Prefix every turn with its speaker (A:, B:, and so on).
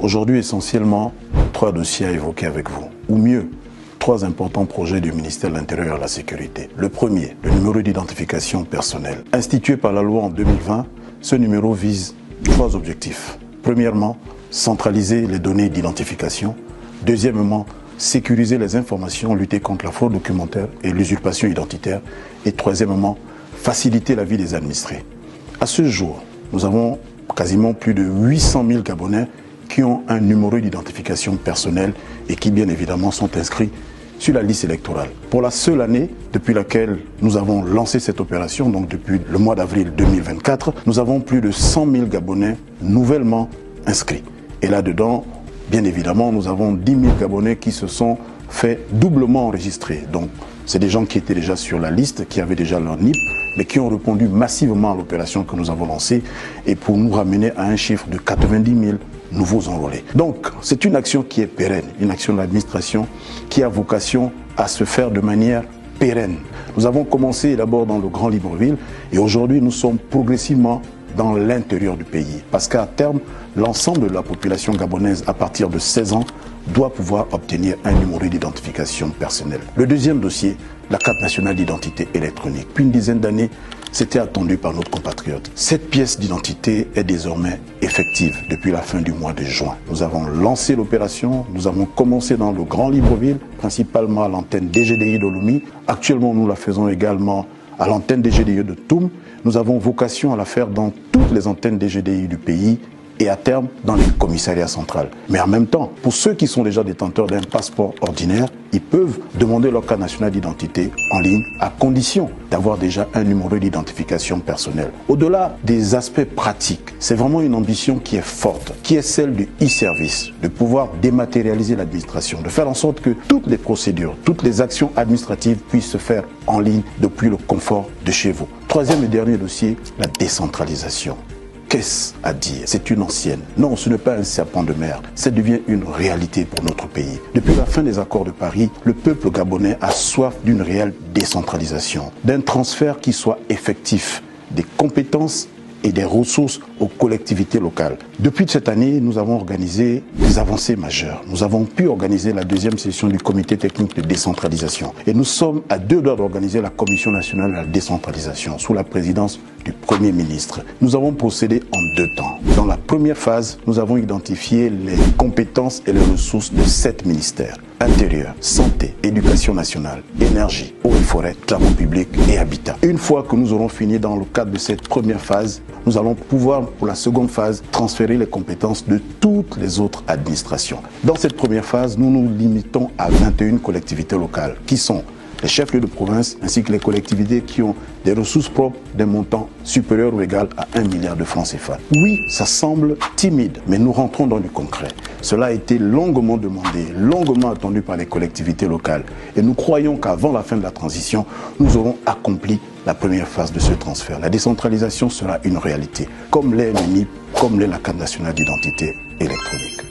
A: Aujourd'hui, essentiellement, 3 dossiers à évoquer avec vous, ou mieux, 3 importants projets du ministère de l'Intérieur et de la Sécurité. Le premier, le numéro d'identification personnelle. Institué par la loi en 2020, ce numéro vise 3 objectifs. Premièrement, centraliser les données d'identification. Deuxièmement, sécuriser les informations, lutter contre la fraude documentaire et l'usurpation identitaire. Et troisièmement, faciliter la vie des administrés. À ce jour, nous avons quasiment plus de 800 000 Gabonais qui ont un numéro d'identification personnelle et qui bien évidemment sont inscrits sur la liste électorale. Pour la seule année depuis laquelle nous avons lancé cette opération, donc depuis le mois d'avril 2024, nous avons plus de 100 000 Gabonais nouvellement inscrits. Et là-dedans, bien évidemment, nous avons 10 000 Gabonais qui se sont fait doublement enregistrer. Donc, c'est des gens qui étaient déjà sur la liste, qui avaient déjà leur NIP, mais qui ont répondu massivement à l'opération que nous avons lancée et pour nous ramener à un chiffre de 90 000 nouveaux enrôlés. Donc, c'est une action qui est pérenne, une action de l'administration qui a vocation à se faire de manière pérenne. Nous avons commencé d'abord dans le Grand Libreville et aujourd'hui nous sommes progressivement dans l'intérieur du pays. Parce qu'à terme, l'ensemble de la population gabonaise à partir de 16 ans doit pouvoir obtenir un numéro d'identification personnelle. Le deuxième dossier, la carte nationale d'identité électronique. Depuis une dizaine d'années, c'était attendu par nos compatriotes. Cette pièce d'identité est désormais effective depuis la fin du mois de juin. Nous avons lancé l'opération, nous avons commencé dans le Grand Libreville, principalement à l'antenne DGDI de Lomé. Actuellement, nous la faisons également à l'antenne DGDI de Toum. Nous avons vocation à la faire dans toutes les antennes DGDI du pays et à terme dans les commissariats centrales. Mais en même temps, pour ceux qui sont déjà détenteurs d'un passeport ordinaire, ils peuvent demander leur carte nationale d'identité en ligne à condition d'avoir déjà un numéro d'identification personnelle. Au-delà des aspects pratiques, c'est vraiment une ambition qui est forte, qui est celle du e-service, de pouvoir dématérialiser l'administration, de faire en sorte que toutes les procédures, toutes les actions administratives puissent se faire en ligne depuis le confort de chez vous. Troisième et dernier dossier, la décentralisation. Qu'est-ce à dire? C'est une ancienne. Non, ce n'est pas un serpent de mer. Ça devient une réalité pour notre pays. Depuis la fin des accords de Paris, le peuple gabonais a soif d'une réelle décentralisation, d'un transfert qui soit effectif, des compétences et des ressources aux collectivités locales. Depuis cette année, nous avons organisé des avancées majeures. Nous avons pu organiser la 2e session du comité technique de décentralisation. Et nous sommes à 2 doigts d'organiser la commission nationale de la décentralisation sous la présidence du Premier ministre. Nous avons procédé en 2 temps. Dans la première phase, nous avons identifié les compétences et les ressources de 7 ministères. Intérieur, santé, éducation nationale, énergie, eau et forêt, travaux publics et habitat. Une fois que nous aurons fini dans le cadre de cette première phase, nous allons pouvoir, pour la seconde phase, transférer les compétences de toutes les autres administrations. Dans cette première phase, nous nous limitons à 21 collectivités locales, qui sont les chefs-lieux de province ainsi que les collectivités qui ont des ressources propres d'un montant supérieur ou égal à 1 milliard de francs CFA. Oui, ça semble timide, mais nous rentrons dans du concret. Cela a été longuement demandé, longuement attendu par les collectivités locales. Et nous croyons qu'avant la fin de la transition, nous aurons accompli la première phase de ce transfert. La décentralisation sera une réalité, comme l'est le NIP, comme l'est la carte nationale d'identité électronique.